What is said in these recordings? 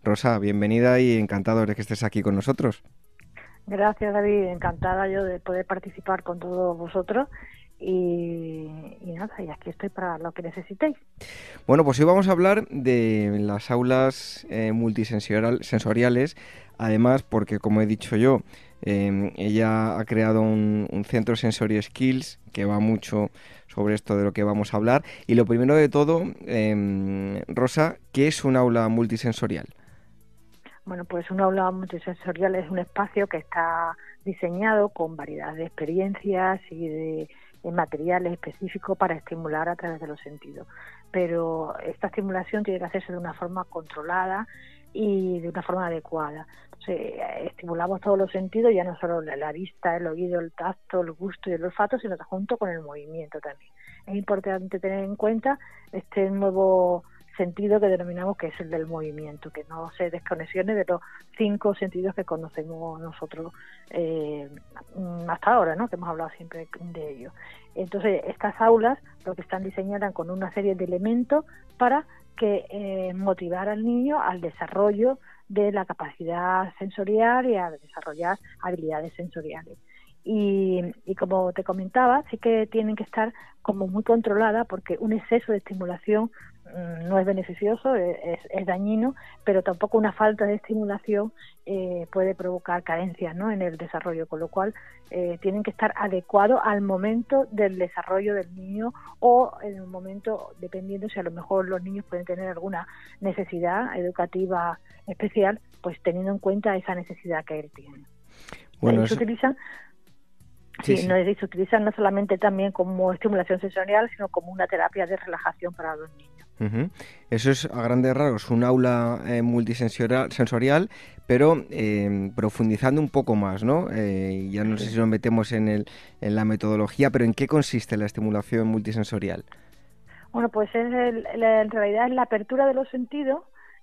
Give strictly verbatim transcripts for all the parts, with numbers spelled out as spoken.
Rosa, bienvenida y encantado de que estés aquí con nosotros. Gracias, David. Encantada yo de poder participar con todos vosotros y, y nada, y aquí estoy para lo que necesitéis. Bueno, pues hoy vamos a hablar de las aulas eh, multisensoriales, además porque, como he dicho yo, eh, ella ha creado un, un centro Sensory Skills que va mucho sobre esto de lo que vamos a hablar. Y lo primero de todo, eh, Rosa, ¿qué es un aula multisensorial? Bueno, pues un aula multisensorial es un espacio que está diseñado con variedad de experiencias y de, de materiales específicos para estimular a través de los sentidos. Pero esta estimulación tiene que hacerse de una forma controlada y de una forma adecuada. Entonces, estimulamos todos los sentidos, ya no solo la vista, el oído, el tacto, el gusto y el olfato, sino junto con el movimiento también. Es importante tener en cuenta este nuevo sentido que denominamos que es el del movimiento, que no se desconexione de los cinco sentidos que conocemos nosotros eh, hasta ahora, ¿no? Que hemos hablado siempre de ellos. Entonces, estas aulas lo que están diseñadas con una serie de elementos para que eh, motivar al niño al desarrollo de la capacidad sensorial y a desarrollar habilidades sensoriales. Y, y como te comentaba, sí que tienen que estar como muy controladas porque un exceso de estimulación mmm, no es beneficioso, es, es dañino, pero tampoco una falta de estimulación eh, puede provocar carencias, ¿no?, en el desarrollo, con lo cual eh, tienen que estar adecuados al momento del desarrollo del niño o en un momento, dependiendo si a lo mejor los niños pueden tener alguna necesidad educativa especial, pues teniendo en cuenta esa necesidad que él tiene. Bueno, Ahí se eso... utilizan Sí, Sí, sí. no, y se utilizan no solamente también como estimulación sensorial, sino como una terapia de relajación para los niños. Uh-huh. Eso es a grandes rasgos un aula eh, multisensorial, sensorial, pero eh, profundizando un poco más, ¿no? Eh, ya no sé Sí. si nos metemos en, el, en la metodología, pero ¿en qué consiste la estimulación multisensorial? Bueno, pues es el, la, en realidad es la apertura de los sentidos,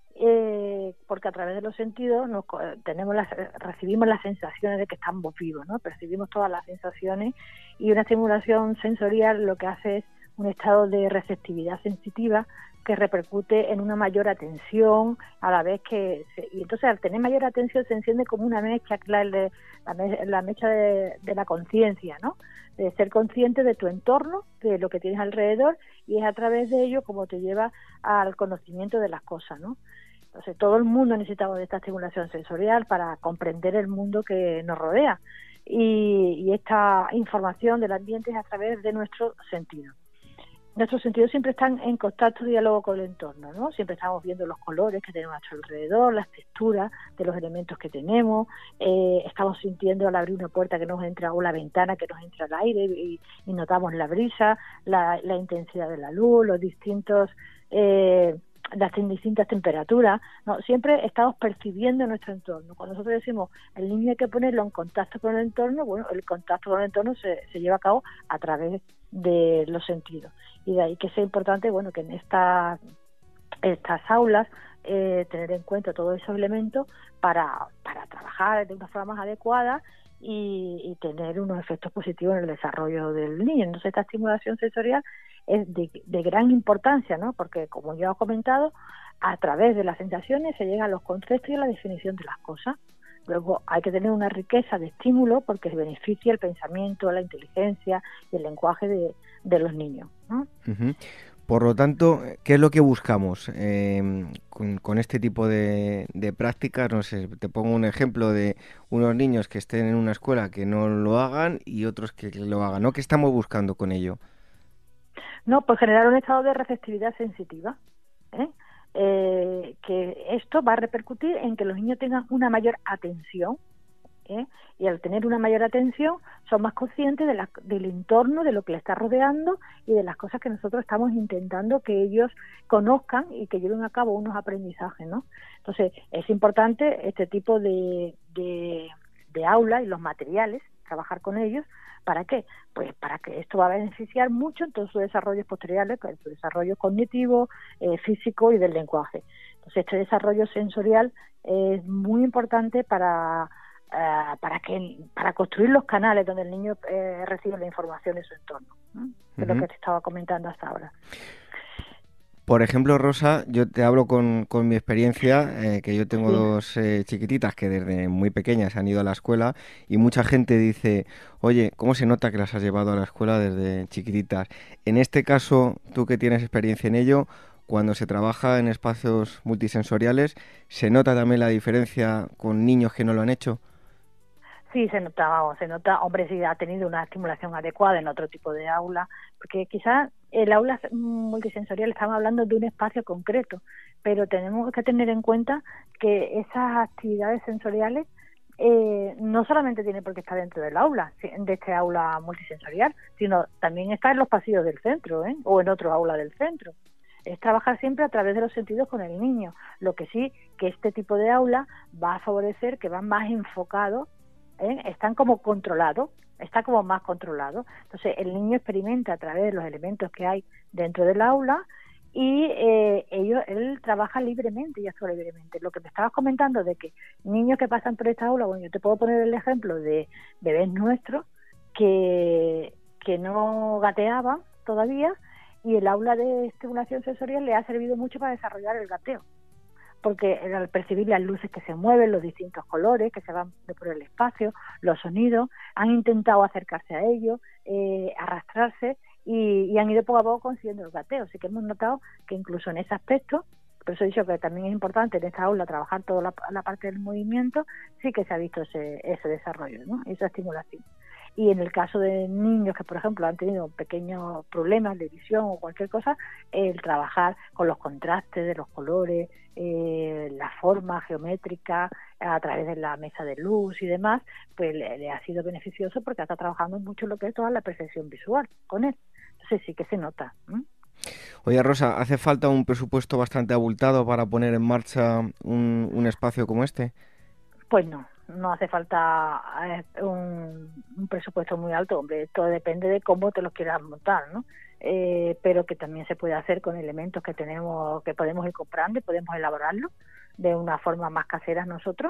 eh, porque a través de los sentidos nos, tenemos las, recibimos las sensaciones de que estamos vivos, ¿no? Percibimos todas las sensaciones y una estimulación sensorial lo que hace es un estado de receptividad sensitiva que repercute en una mayor atención a la vez que... Se, y entonces al tener mayor atención se enciende como una mecha, la, la, la mecha de, de la conciencia, ¿no? De ser consciente de tu entorno, de lo que tienes alrededor, y es a través de ello como te lleva al conocimiento de las cosas, ¿no? Entonces todo el mundo necesitamos de esta estimulación sensorial para comprender el mundo que nos rodea y, y esta información del ambiente es a través de nuestros sentidos. Nuestros sentidos siempre están en constante diálogo con el entorno, ¿no? Siempre estamos viendo los colores que tenemos a nuestro alrededor, las texturas de los elementos que tenemos, eh, estamos sintiendo al abrir una puerta que nos entra o la ventana que nos entra el aire y, y notamos la brisa, la, la intensidad de la luz, los distintos... Eh, las distintas temperaturas, no, siempre estamos percibiendo nuestro entorno. Cuando nosotros decimos el niño hay que ponerlo en contacto con el entorno, bueno, el contacto con el entorno se, se lleva a cabo a través de los sentidos. Y de ahí que sea importante, bueno, que en esta, estas aulas eh, tener en cuenta todos esos elementos para, para trabajar de una forma más adecuada y, y tener unos efectos positivos en el desarrollo del niño. Entonces esta estimulación sensorial es de, de gran importancia, ¿no? Porque, como ya he comentado, a través de las sensaciones se llega a los conceptos y a la definición de las cosas. Luego hay que tener una riqueza de estímulo porque beneficia el pensamiento, la inteligencia y el lenguaje de, de los niños, ¿no? Uh-huh. Por lo tanto, ¿qué es lo que buscamos eh, con, con este tipo de, de prácticas? No sé, te pongo un ejemplo de unos niños que estén en una escuela que no lo hagan y otros que lo hagan, ¿no? ¿Qué estamos buscando con ello? No, pues generar un estado de receptividad sensitiva, ¿eh? Eh, que esto va a repercutir en que los niños tengan una mayor atención, ¿eh? Y al tener una mayor atención son más conscientes de la, del entorno, de lo que les está rodeando y de las cosas que nosotros estamos intentando que ellos conozcan y que lleven a cabo unos aprendizajes, ¿no? Entonces es importante este tipo de, de, de aula y los materiales, trabajar con ellos. ¿Para qué? Pues para que esto va a beneficiar mucho en todos sus desarrollos posteriores, en su desarrollo cognitivo, eh, físico y del lenguaje. Entonces este desarrollo sensorial es muy importante para Uh, para que para construir los canales donde el niño eh, recibe la información de su entorno, ¿no? Uh-huh. Es lo que te estaba comentando hasta ahora. Por ejemplo, Rosa, yo te hablo con, con mi experiencia, eh, que yo tengo Sí. dos eh, chiquititas que desde muy pequeñas han ido a la escuela y mucha gente dice, oye, ¿cómo se nota que las has llevado a la escuela desde chiquititas? En este caso, tú que tienes experiencia en ello, cuando se trabaja en espacios multisensoriales, ¿se nota también la diferencia con niños que no lo han hecho? Sí, se nota, vamos, se nota, hombre, sí ha tenido una estimulación adecuada en otro tipo de aula, porque quizás el aula multisensorial estamos hablando de un espacio concreto, pero tenemos que tener en cuenta que esas actividades sensoriales eh, no solamente tienen por qué estar dentro del aula, de este aula multisensorial, sino también está en los pasillos del centro, ¿eh? O en otro aula del centro. Es trabajar siempre a través de los sentidos con el niño, lo que sí que este tipo de aula va a favorecer que van más enfocados, ¿eh? Están como controlados, está como más controlado. Entonces el niño experimenta a través de los elementos que hay dentro del aula y eh, ellos, él trabaja libremente y actúa libremente. Lo que me estabas comentando de que niños que pasan por esta aula, bueno, yo te puedo poner el ejemplo de bebés nuestros que, que no gateaban todavía y el aula de estimulación sensorial le ha servido mucho para desarrollar el gateo, porque al percibir las luces que se mueven, los distintos colores que se van por el espacio, los sonidos, han intentado acercarse a ellos, eh, arrastrarse y, y han ido poco a poco consiguiendo el gateo. Así que hemos notado que incluso en ese aspecto, por eso he dicho que también es importante en esta aula trabajar toda la, la parte del movimiento, sí que se ha visto ese, ese desarrollo, ¿no? Esa estimulación. Y en el caso de niños que, por ejemplo, han tenido pequeños problemas de visión o cualquier cosa, el trabajar con los contrastes de los colores, eh, la forma geométrica a través de la mesa de luz y demás, pues le, le ha sido beneficioso porque está trabajando mucho lo que es toda la percepción visual con él. Entonces sí que se nota. ¿eh? Oye, Rosa, ¿hace falta un presupuesto bastante abultado para poner en marcha un, un espacio como este? Pues no, no hace falta eh, un, un presupuesto muy alto, hombre, todo depende de cómo te los quieras montar, ¿no? Eh, pero que también se puede hacer con elementos que tenemos, que podemos ir comprando y podemos elaborarlo de una forma más casera nosotros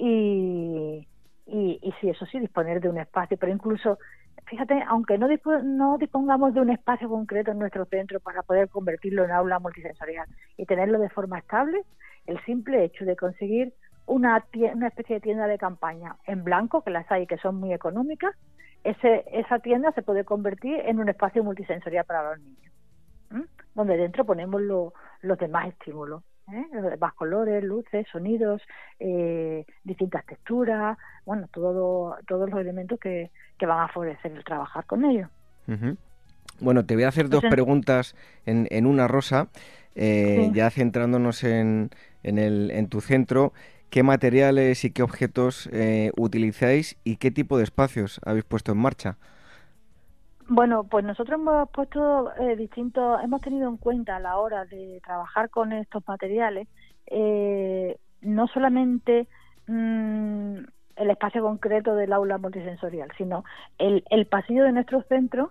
y, y, y sí, eso sí, disponer de un espacio, pero incluso, fíjate, aunque no, disp no dispongamos de un espacio concreto en nuestro centro para poder convertirlo en aula multisensorial y tenerlo de forma estable, el simple hecho de conseguir una, una especie de tienda de campaña en blanco, que las hay que son muy económicas, ese, esa tienda se puede convertir en un espacio multisensorial para los niños, ¿eh? Donde dentro ponemos lo, los demás estímulos, ¿eh? Los demás colores, luces, sonidos, eh, distintas texturas, bueno, todo, todos los elementos que, que van a favorecer el trabajar con ellos. Uh-huh. Bueno, te voy a hacer dos Entonces, preguntas en, en una, Rosa, eh, sí. ya centrándonos en, en, el, en tu centro. ¿Qué materiales y qué objetos eh, utilizáis y qué tipo de espacios habéis puesto en marcha? Bueno, pues nosotros hemos puesto eh, distintos, hemos tenido en cuenta a la hora de trabajar con estos materiales, eh, no solamente mmm, el espacio concreto del aula multisensorial, sino el, el pasillo de nuestro centro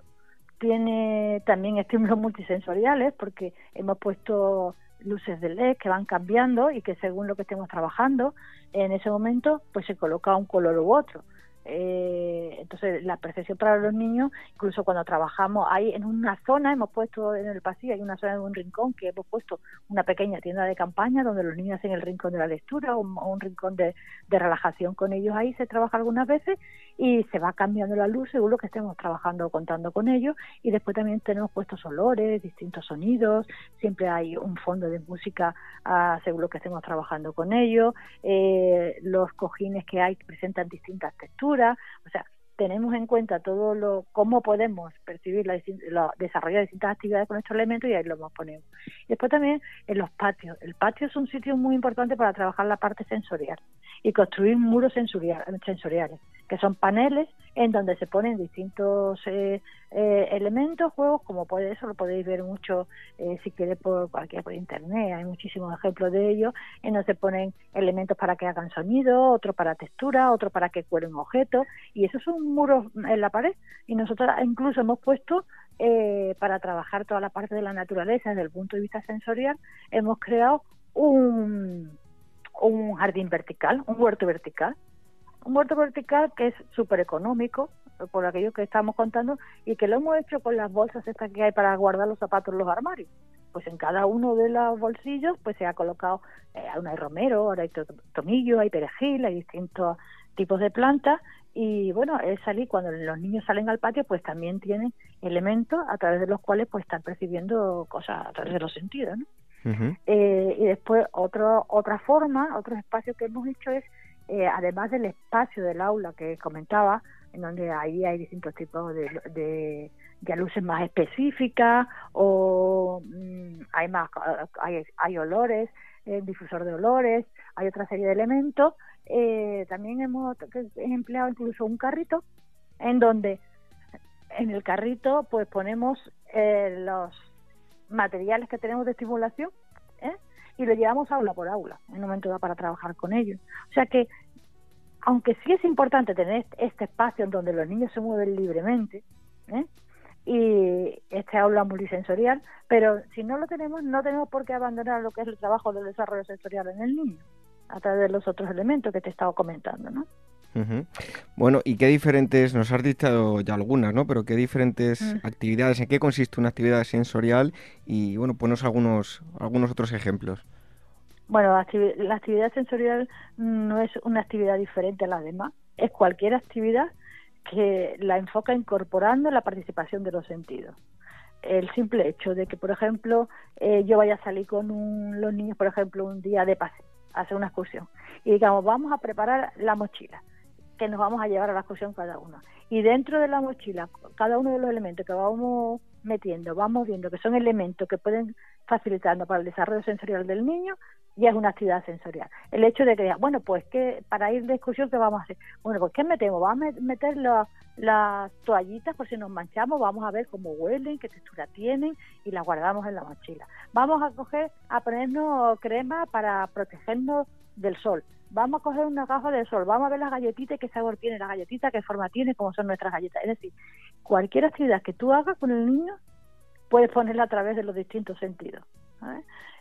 tiene también estímulos multisensoriales porque hemos puesto luces de L E D que van cambiando y que según lo que estemos trabajando, en ese momento pues se coloca un color u otro. Eh, entonces la percepción para los niños, incluso cuando trabajamos ahí en una zona, hemos puesto en el pasillo, hay una zona en un rincón que hemos puesto una pequeña tienda de campaña donde los niños hacen el rincón de la lectura o un, o un rincón de, de relajación con ellos. Ahí se trabaja algunas veces y se va cambiando la luz según lo que estemos trabajando o contando con ellos, y después también tenemos puestos olores, distintos sonidos, siempre hay un fondo de música uh, según lo que estemos trabajando con ellos, eh, los cojines que hay presentan distintas texturas. O sea, tenemos en cuenta todo lo cómo podemos percibir, la, la, desarrollar distintas actividades con estos elementos y ahí lo ponemos. Y después también en los patios. El patio es un sitio muy importante para trabajar la parte sensorial y construir muros sensorial, sensoriales, que son paneles en donde se ponen distintos eh, eh, elementos, juegos, como puede eso lo podéis ver mucho eh, si queréis por cualquier por internet, hay muchísimos ejemplos de ello, en donde se ponen elementos para que hagan sonido, otro para textura, otro para que cuelen objetos, y esos son muros en la pared, y nosotros incluso hemos puesto eh, para trabajar toda la parte de la naturaleza desde el punto de vista sensorial, hemos creado un, un jardín vertical, un huerto vertical, un huerto vertical que es súper económico, por aquello que estamos contando, y que lo hemos hecho con las bolsas estas que hay para guardar los zapatos en los armarios, pues en cada uno de los bolsillos pues se ha colocado, eh, ahora hay romero, ahora hay to- tomillo, hay perejil, hay distintos tipos de plantas, y bueno, es salir, cuando los niños salen al patio, pues también tienen elementos a través de los cuales pues están percibiendo cosas a través de los sentidos, ¿no? Ujú. Eh, y después otro, otra forma, otro espacio que hemos hecho es, eh, además del espacio del aula que comentaba, en donde ahí hay distintos tipos de, de, de luces más específicas, o mm, hay más, hay, hay olores, eh, difusor de olores, hay otra serie de elementos. Eh, también hemos empleado incluso un carrito, en donde en el carrito pues ponemos eh, los materiales que tenemos de estimulación, ¿eh? y lo llevamos aula por aula en un momento dado para trabajar con ellos. O sea que, aunque sí es importante tener este espacio en donde los niños se mueven libremente, ¿eh? y este aula multisensorial, pero si no lo tenemos, no tenemos por qué abandonar lo que es el trabajo del desarrollo sensorial en el niño, a través de los otros elementos que te he estado comentando, ¿no? Ujú. Bueno, ¿y qué diferentes, nos has dicho ya algunas, ¿no? Pero qué diferentes Mm. actividades, en qué consiste una actividad sensorial? Y bueno, ponos algunos, algunos otros ejemplos. Bueno, la, activi- la actividad sensorial no es una actividad diferente a las demás, es cualquier actividad que la enfoca incorporando la participación de los sentidos. El simple hecho de que, por ejemplo, eh, yo vaya a salir con un- los niños, por ejemplo, un día de paseo, a hacer una excursión, y digamos, vamos a preparar la mochila que nos vamos a llevar a la excursión cada uno. Y dentro de la mochila, cada uno de los elementos que vamos metiendo, vamos viendo que son elementos que pueden facilitarnos para el desarrollo sensorial del niño, ya es una actividad sensorial. El hecho de que diga, bueno, pues que para ir de excursión, ¿qué vamos a hacer? Bueno, pues ¿qué metemos? Vamos a meter la- las toallitas por si nos manchamos, vamos a ver cómo huelen, qué textura tienen, y las guardamos en la mochila. Vamos a coger, a ponernos crema para protegernos del sol. Vamos a coger una gafa de sol, vamos a ver las galletitas, qué sabor tiene la galletita, qué forma tiene, cómo son nuestras galletas. Es decir, cualquier actividad que tú hagas con el niño, puedes ponerla a través de los distintos sentidos, ¿sabes?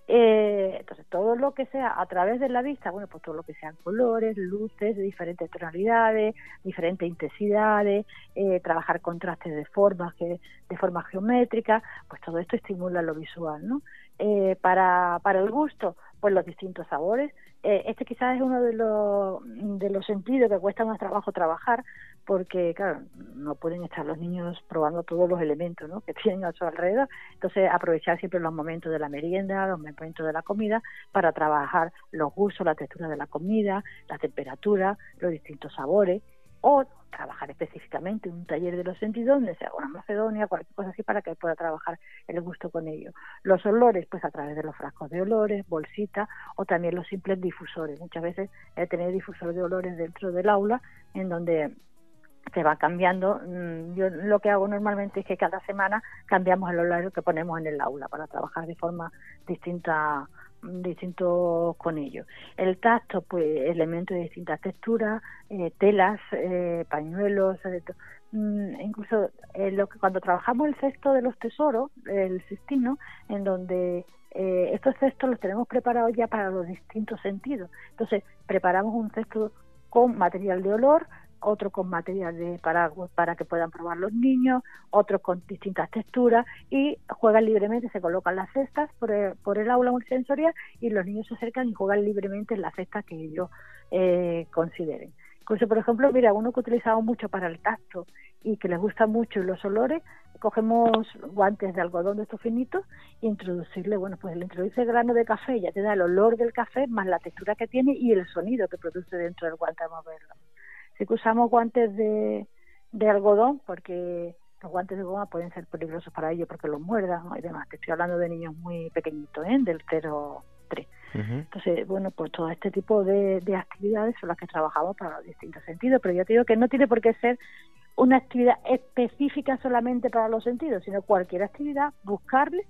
Eh, entonces, todo lo que sea a través de la vista, bueno, pues todo lo que sean colores, luces de diferentes tonalidades, diferentes intensidades, eh, trabajar contrastes de formas, que, de forma geométrica, pues todo esto estimula lo visual, ¿no? Eh, para, para el gusto, pues los distintos sabores. Eh, este quizás es uno de los, de los sentidos que cuesta más trabajo trabajar, porque, claro, no pueden estar los niños probando todos los elementos, ¿no?, que tienen a su alrededor. Entonces, aprovechar siempre los momentos de la merienda, los momentos de la comida, para trabajar los gustos, la textura de la comida, la temperatura, los distintos sabores, o trabajar específicamente en un taller de los sentidos donde sea una macedonia, cualquier cosa así, para que pueda trabajar el gusto con ello. Los olores, pues a través de los frascos de olores, bolsitas, o también los simples difusores. Muchas veces he tenido difusor de olores dentro del aula, en donde se va cambiando. Yo lo que hago normalmente es que cada semana cambiamos el horario que ponemos en el aula para trabajar de forma distinta distintos con ellos. El tacto, pues elementos de distintas texturas, eh, telas, eh, pañuelos, eh, mm, incluso eh, lo que cuando trabajamos el cesto de los tesoros, el cestino, en donde eh, estos cestos los tenemos preparados ya para los distintos sentidos. Entonces preparamos un cesto con material de olor, otro con material de para, para que puedan probar los niños, otros con distintas texturas, y juegan libremente, se colocan las cestas por el, por el aula multisensorial, y los niños se acercan y juegan libremente en las cestas que ellos eh, consideren. Incluso, por ejemplo, mira, uno que utilizamos mucho para el tacto y que les gusta mucho los olores, cogemos guantes de algodón de estos finitos e introducirle, bueno, pues le introduce el grano de café, ya te da el olor del café más la textura que tiene y el sonido que produce dentro del guante al moverlo. Sí que usamos guantes de, de algodón, porque los guantes de goma pueden ser peligrosos para ellos porque los muerdan, ¿no?, y demás. Te estoy hablando de niños muy pequeñitos, ¿eh?, del cero tres. Uh-huh. Entonces, bueno, pues todo este tipo de, de actividades son las que trabajamos para los distintos sentidos, pero ya te digo que no tiene por qué ser una actividad específica solamente para los sentidos, sino cualquier actividad, buscarle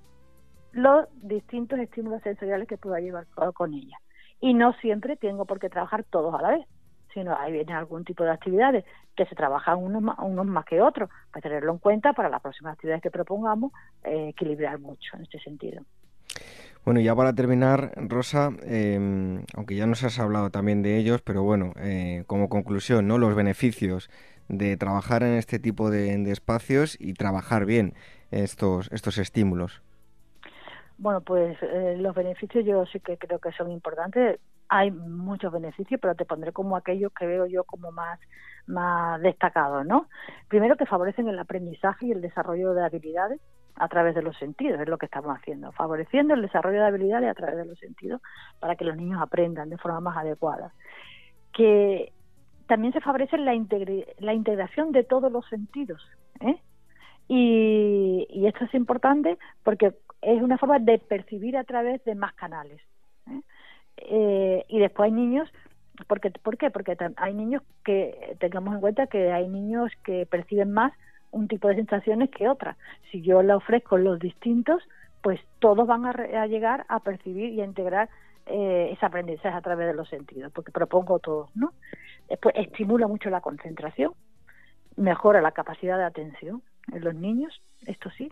los distintos estímulos sensoriales que pueda llevar con ella. Y no siempre tengo por qué trabajar todos a la vez, sino ahí viene algún tipo de actividades que se trabajan unos más, unos más que otros, para tenerlo en cuenta para las próximas actividades que propongamos, eh, equilibrar mucho en este sentido. Bueno, ya para terminar, Rosa, eh, aunque ya nos has hablado también de ellos, pero bueno, eh, como conclusión, ¿no?, los beneficios de trabajar en este tipo de, de espacios y trabajar bien estos, estos estímulos. Bueno, pues eh, los beneficios yo sí que creo que son importantes. Hay muchos beneficios, pero te pondré como aquellos que veo yo como más, más destacados, ¿no? Primero, que favorecen el aprendizaje y el desarrollo de habilidades a través de los sentidos, es lo que estamos haciendo, favoreciendo el desarrollo de habilidades a través de los sentidos para que los niños aprendan de forma más adecuada. Que también se favorece la, integri- la integración de todos los sentidos, ¿eh? Y, y esto es importante porque es una forma de percibir a través de más canales, ¿eh? Eh, y después hay niños, porque, ¿por qué? Porque hay niños que, tengamos en cuenta que hay niños que perciben más un tipo de sensaciones que otras. Si yo le ofrezco los distintos, pues todos van a, re, a llegar a percibir y a integrar eh, ese aprendizaje a través de los sentidos, porque propongo todos, ¿no? Después estimula mucho la concentración, mejora la capacidad de atención en los niños, esto sí,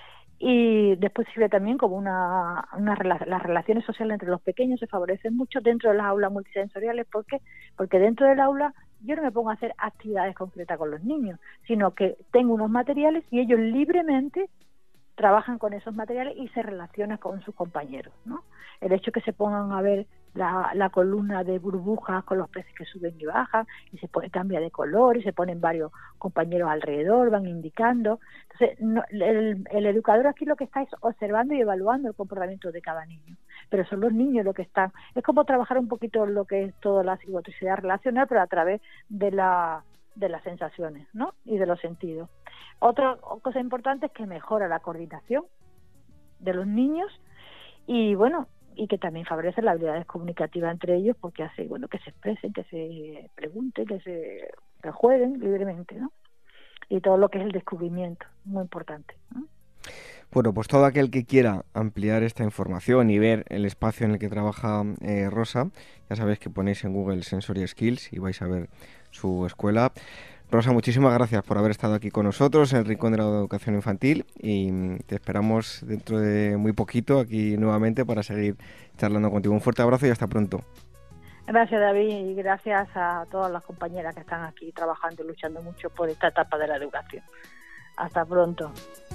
y después sirve también como una, una las relaciones sociales entre los pequeños se favorecen mucho dentro de las aulas multisensoriales. ¿Por qué? Porque dentro del aula yo no me pongo a hacer actividades concretas con los niños, sino que tengo unos materiales y ellos libremente trabajan con esos materiales y se relacionan con sus compañeros, ¿no? El hecho de que se pongan a ver la, la columna de burbujas con los peces que suben y bajan, y se pone, cambia de color, y se ponen varios compañeros alrededor, van indicando. Entonces, no, el, el educador aquí lo que está es observando y evaluando el comportamiento de cada niño, pero son los niños los que están. Es como trabajar un poquito lo que es toda la psicomotricidad relacional, pero a través de la de las sensaciones, ¿no? Y de los sentidos. Otra cosa importante es que mejora la coordinación de los niños y, bueno, y que también favorece las habilidades comunicativas entre ellos porque hace, bueno, que se expresen, que se pregunten, que se que jueguen libremente, ¿no? Y todo lo que es el descubrimiento, muy importante, ¿no? Bueno, pues todo aquel que quiera ampliar esta información y ver el espacio en el que trabaja eh, Rosa, ya sabéis que ponéis en Google Sensory Skills y vais a ver su escuela. Rosa, muchísimas gracias por haber estado aquí con nosotros en el Rincón de la Educación Infantil y te esperamos dentro de muy poquito aquí nuevamente para seguir charlando contigo. Un fuerte abrazo y hasta pronto. Gracias, David, y gracias a todas las compañeras que están aquí trabajando y luchando mucho por esta etapa de la educación. Hasta pronto.